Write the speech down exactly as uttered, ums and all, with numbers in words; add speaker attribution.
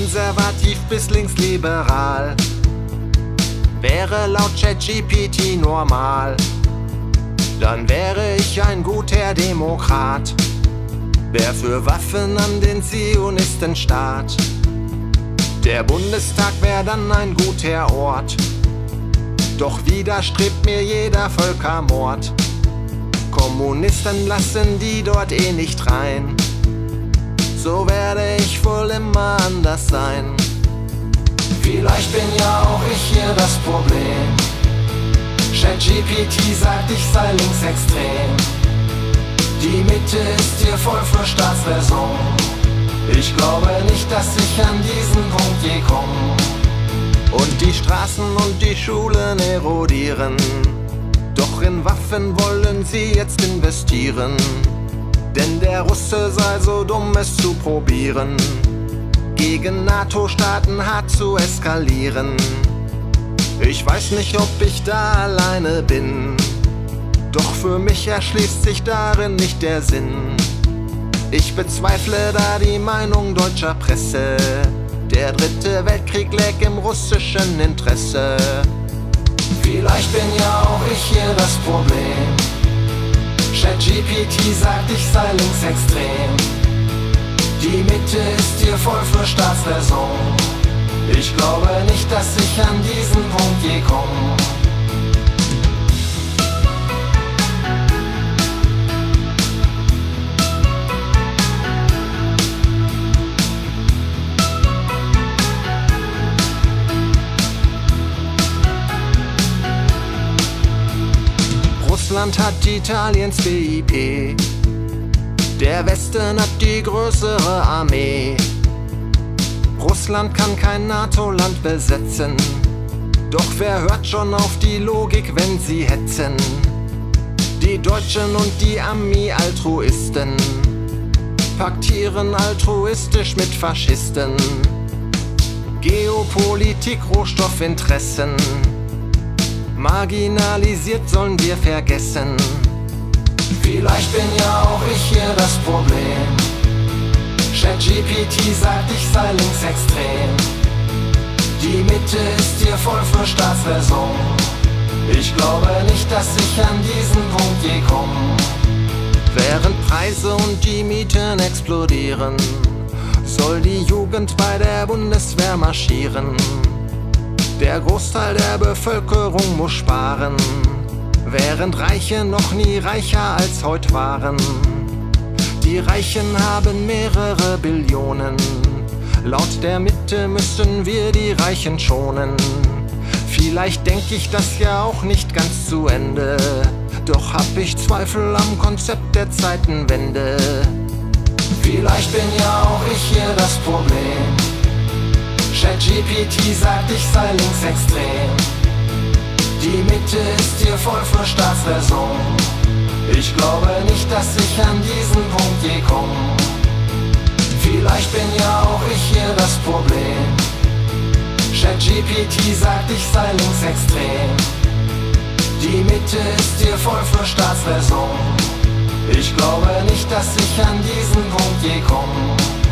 Speaker 1: konservativ bis linksliberal. Wäre laut ChatGPT normal, dann wäre ich ein guter Demokrat. Wär für Waffen an den Zionistenstaat. Der Bundestag wär dann ein guter Ort. Doch widerstrebt mir jeder Völkermord. Kommunisten lassen die dort eh nicht rein. So werde ich wohl immer anders sein. Vielleicht bin ja auch ich hier das Problem. ChatGPT sagt, ich sei linksextrem. Die Mitte ist hier voll für Staatsräson. Ich glaube nicht, dass ich an diesen Punkt je komme. Und die Straßen und die Schulen erodieren. Doch in Waffen wollen sie jetzt investieren. Denn der Russe sei so dumm, es zu probieren, gegen NATO-Staaten hart zu eskalieren. Ich weiß nicht, ob ich da alleine bin, doch für mich erschließt sich darin nicht der Sinn. Ich bezweifle da die Meinung deutscher Presse. Der dritte Weltkrieg läge im russischen Interesse. Vielleicht bin ja auch ich hier das Problem. ChatGPT sagt, ich sei linksextrem. Die Mitte ist hier voll für Staatsräson. Ich glaube nicht, dass ich an diesen Punkt je komme. Russland hat Italiens B I P. Der Westen hat die größere Armee. Russland kann kein NATO-Land besetzen. Doch wer hört schon auf die Logik, wenn sie hetzen? Die Deutschen und die Ami-Altruisten paktieren altruistisch mit Faschisten. Geopolitik, Rohstoffinteressen marginalisiert sollen wir vergessen. Vielleicht bin ja auch ich hier das Problem. ChatGPT sagt, ich sei linksextrem. Die Mitte ist hier voll für Staatsräson. Ich glaube nicht, dass ich an diesen Punkt je komme. Während Preise und die Mieten explodieren, soll die Jugend bei der Bundeswehr marschieren. Der Großteil der Bevölkerung muss sparen, während Reiche noch nie reicher als heute waren. Die Reichen haben mehrere Billionen. Laut der Mitte müssen wir die Reichen schonen. Vielleicht denke ich das ja auch nicht ganz zu Ende. Doch hab ich Zweifel am Konzept der Zeitenwende. Vielleicht bin ja auch ich hier das Problem. ChatGPT sagt, ich sei linksextrem. Die Mitte ist hier voll für Staatsräson. Ich glaube nicht, dass ich an diesen Punkt je komme. Vielleicht bin ja auch ich hier das Problem. ChatGPT sagt, ich sei linksextrem. Die Mitte ist hier voll für Staatsräson. Ich glaube nicht, dass ich an diesen Punkt je komme.